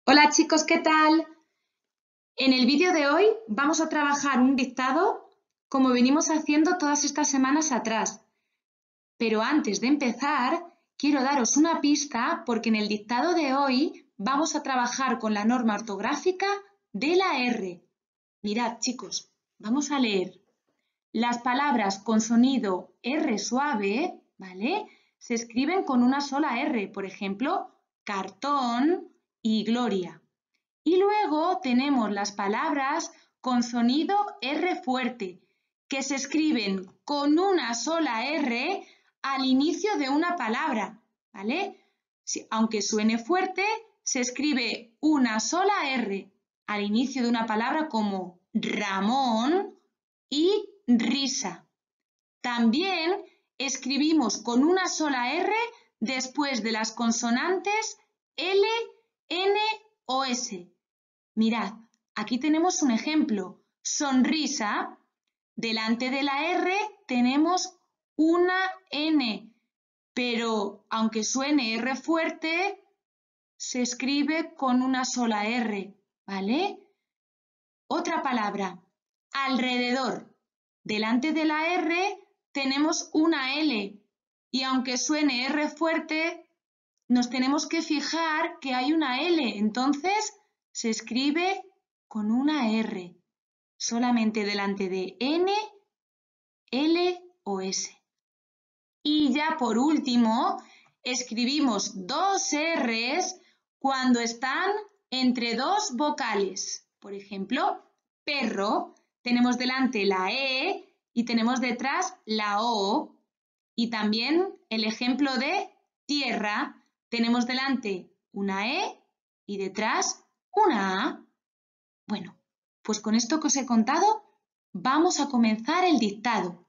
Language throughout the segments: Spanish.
Hola chicos, ¿qué tal? En el vídeo de hoy vamos a trabajar un dictado como venimos haciendo todas estas semanas atrás. Pero antes de empezar, quiero daros una pista porque en el dictado de hoy vamos a trabajar con la norma ortográfica de la R. Mirad chicos, vamos a leer. Las palabras con sonido R suave, ¿vale? Se escriben con una sola R, por ejemplo, cartón y gloria. Y luego tenemos las palabras con sonido R fuerte, que se escriben con una sola R al inicio de una palabra, ¿vale? Aunque suene fuerte, se escribe una sola R al inicio de una palabra como Ramón y risa. También escribimos con una sola R después de las consonantes L, N o S. Mirad, aquí tenemos un ejemplo. Sonrisa. Delante de la R tenemos una N, pero aunque suene R fuerte, se escribe con una sola R, ¿vale? Otra palabra, alrededor. Delante de la R tenemos una L y aunque suene R fuerte, nos tenemos que fijar que hay una L, entonces se escribe con una R, solamente delante de N, L o S. Y ya por último, escribimos dos R's cuando están entre dos vocales. Por ejemplo, perro, tenemos delante la E y tenemos detrás la O. Y también el ejemplo de tierra, tenemos delante una E y detrás una A. Bueno, pues con esto que os he contado, vamos a comenzar el dictado.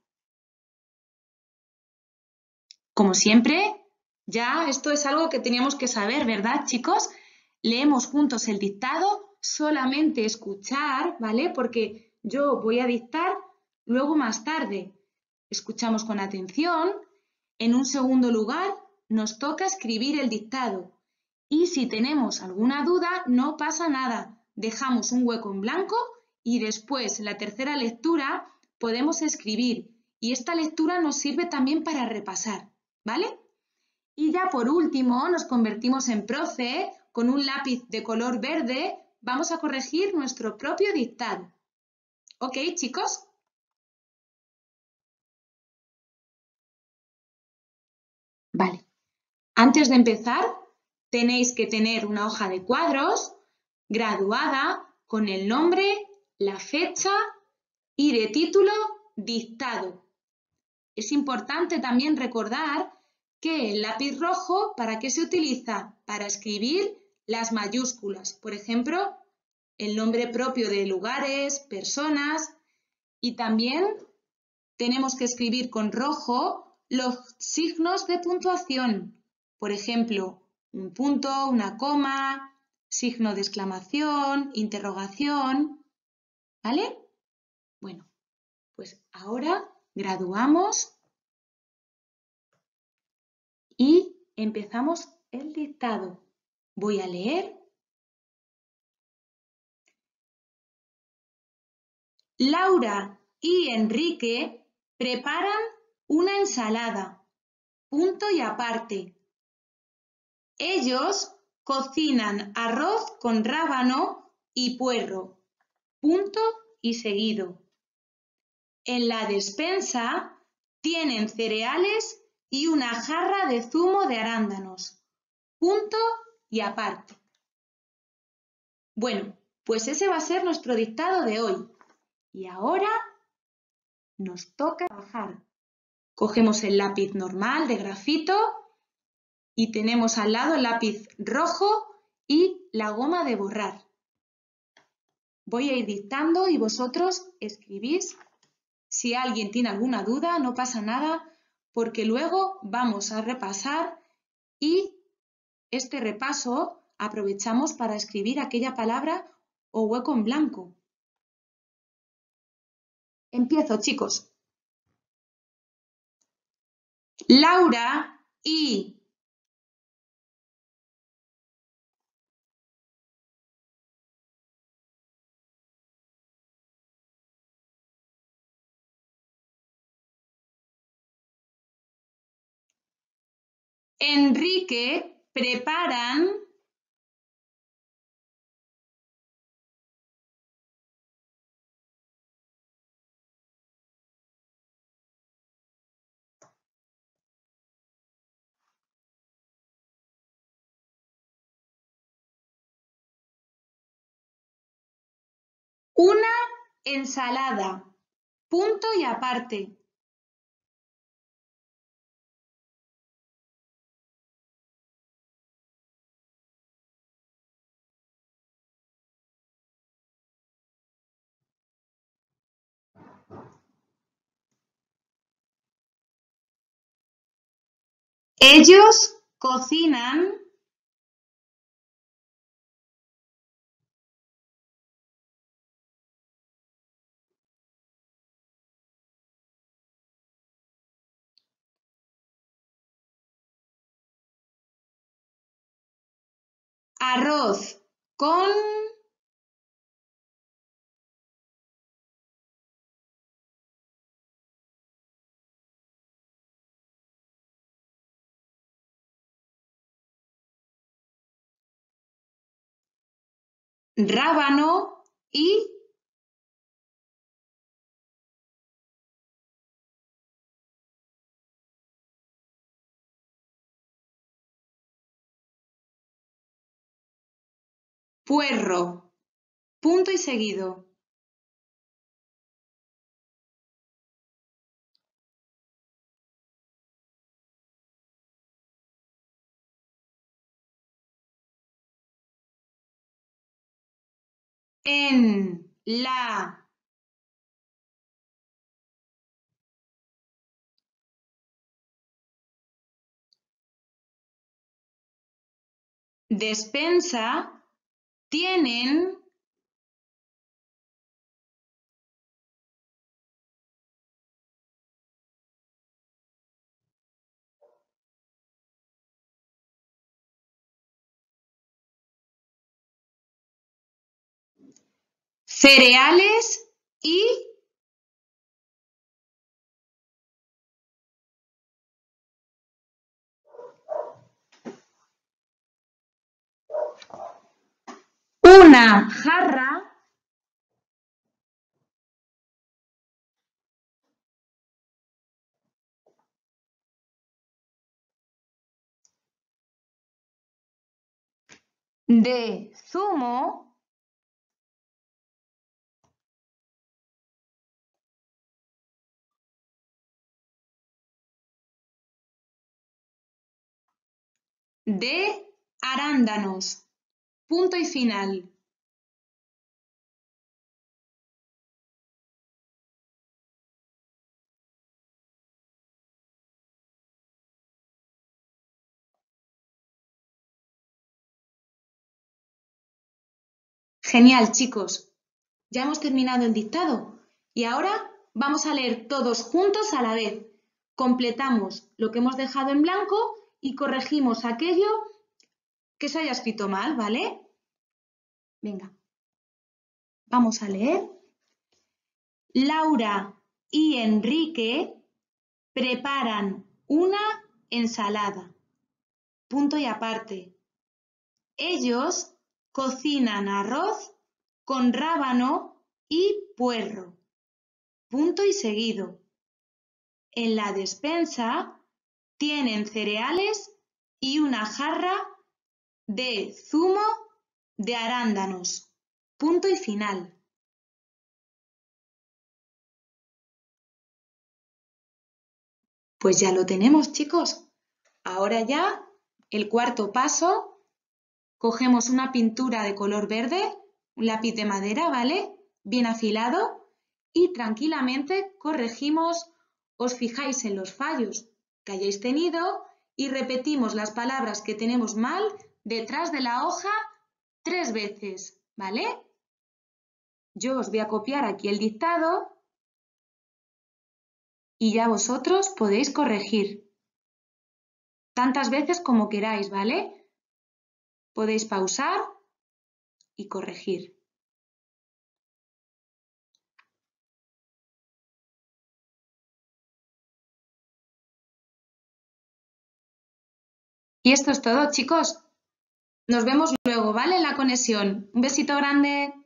Como siempre, ya esto es algo que teníamos que saber, ¿verdad, chicos? Leemos juntos el dictado, solamente escuchar, ¿vale? Porque yo voy a dictar luego más tarde. Escuchamos con atención. En un segundo lugar, nos toca escribir el dictado. Y si tenemos alguna duda, no pasa nada. Dejamos un hueco en blanco y después, en la tercera lectura, podemos escribir. Y esta lectura nos sirve también para repasar, ¿vale? Y ya por último, nos convertimos en profe, con un lápiz de color verde, vamos a corregir nuestro propio dictado. ¿Ok, chicos? Vale. Antes de empezar, tenéis que tener una hoja de cuadros graduada con el nombre, la fecha y de título dictado. Es importante también recordar que el lápiz rojo, ¿para qué se utiliza? Para escribir las mayúsculas. Por ejemplo, el nombre propio de lugares, personas, y también tenemos que escribir con rojo los signos de puntuación. Por ejemplo, un punto, una coma, signo de exclamación, interrogación, ¿vale? Bueno, pues ahora graduamos y empezamos el dictado. Voy a leer. Laura y Enrique preparan una ensalada. Punto y aparte. Ellos cocinan arroz con rábano y puerro. Punto y seguido. En la despensa tienen cereales y una jarra de zumo de arándanos. Punto y aparte. Bueno, pues ese va a ser nuestro dictado de hoy. Y ahora nos toca trabajar. Cogemos el lápiz normal de grafito y tenemos al lado el lápiz rojo y la goma de borrar. Voy a ir dictando y vosotros escribís. Si alguien tiene alguna duda, no pasa nada, porque luego vamos a repasar y este repaso aprovechamos para escribir aquella palabra o hueco en blanco. Empiezo, chicos. Laura y Enrique preparan una ensalada. Punto y aparte. Ellos cocinan arroz con rábano y puerro. Punto y seguido. En la despensa tienen cereales y una jarra de zumo de arándanos. Punto y final. Genial, chicos. Ya hemos terminado el dictado y ahora vamos a leer todos juntos a la vez. Completamos lo que hemos dejado en blanco y corregimos aquello que se haya escrito mal, ¿vale? Venga, vamos a leer. Laura y Enrique preparan una ensalada. Punto y aparte. Ellos cocinan arroz con rábano y puerro. Punto y seguido. En la despensa tienen cereales y una jarra de zumo de arándanos. Punto y final. Pues ya lo tenemos, chicos. Ahora ya, el cuarto paso, cogemos una pintura de color verde, un lápiz de madera, ¿vale? Bien afilado y tranquilamente corregimos, os fijáis en los fallos que hayáis tenido y repetimos las palabras que tenemos mal detrás de la hoja 3 veces, ¿vale? Yo os voy a copiar aquí el dictado y ya vosotros podéis corregir tantas veces como queráis, ¿vale? Podéis pausar y corregir. Y esto es todo, chicos. Nos vemos luego, ¿vale? En la conexión. Un besito grande.